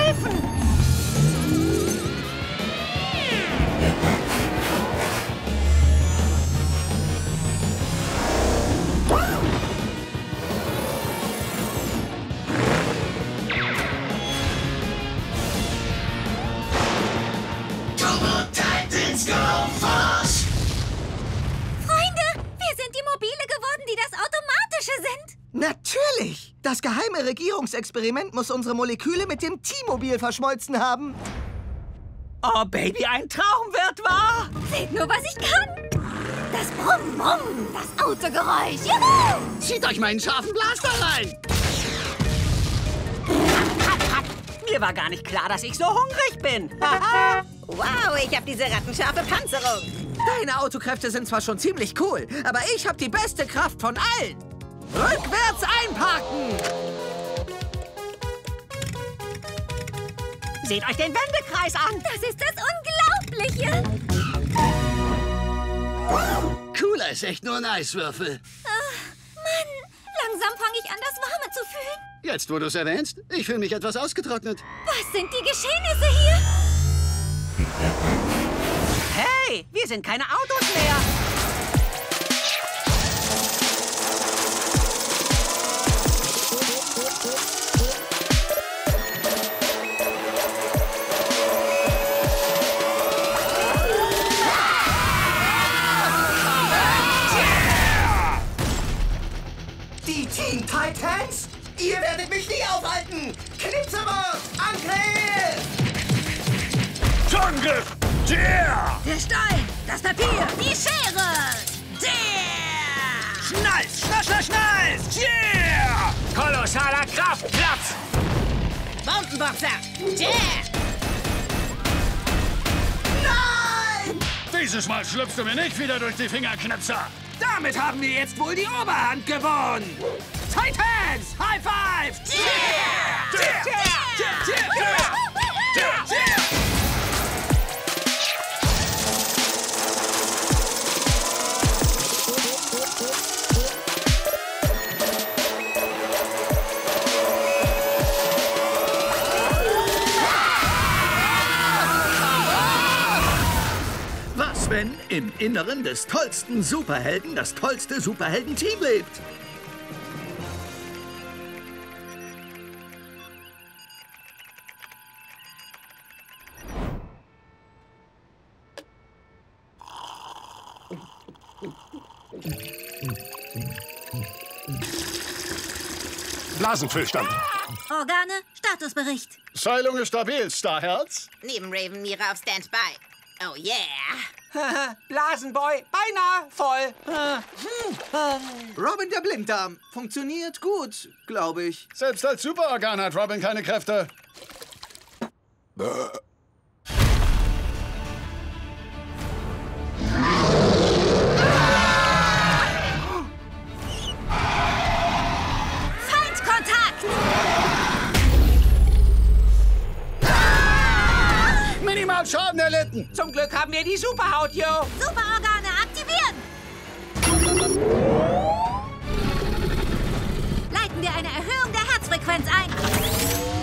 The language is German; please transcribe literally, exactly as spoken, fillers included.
helfen! Turbo Titans Go Force! Freunde, wir sind die Mobile geworden, die das Automatische sind. Natürlich! Das geheime Regierungsexperiment muss unsere Moleküle mit dem T-Mobil verschmolzen haben. Oh, Baby, ein Traum wird wahr! Seht nur, was ich kann. Das Brumm, Brumm, das Autogeräusch. Juhu! Zieht euch meinen scharfen Blaster rein! Mir war gar nicht klar, dass ich so hungrig bin. Wow, ich habe diese rattenscharfe Panzerung. Deine Autokräfte sind zwar schon ziemlich cool, aber ich habe die beste Kraft von allen. Rückwärts einparken! Seht euch den Wendekreis an. Das ist das Unglaubliche. Cooler ist echt nur ein Eiswürfel. Ach, Mann, langsam fange ich an, das Warme zu fühlen. Jetzt, wo du es erwähnst, ich fühle mich etwas ausgetrocknet. Was sind die Geschehnisse hier? Hey, wir sind keine Autos mehr. Die Teen Titans? Ihr werdet mich nie aufhalten! Knipsewurf! Angriff! Zungriff! Yeah! Der Stein, das Papier, die Schere. Der! Schnalz! Schnall, schnall, schnall! Yeah! Kolossaler Kraftplatz! Bombenboxer. Der! Nein! Dieses Mal schlüpfst du mir nicht wieder durch die Fingerknipser! Damit haben wir jetzt wohl die Oberhand gewonnen. Titans, High Five! Yeah! Yeah! Yeah! Yeah! Yeah! Was, wenn im Inneren des tollsten Superhelden das tollste Superheldenteam lebt? Blasenfüllstand. Organe, Statusbericht. Seilung ist stabil, Starherz. Neben Raven Mira auf Standby. Oh yeah. Blasenboy, beinahe voll. Robin der Blinddarm. Funktioniert gut, glaube ich. Selbst als Superorgan hat Robin keine Kräfte. Feindkontakt! Minimal Schaden erlitten. Zum Glück haben wir die Superhaut, yo. Superorgane aktivieren! Leiten wir eine Erhöhung der Herzfrequenz ein.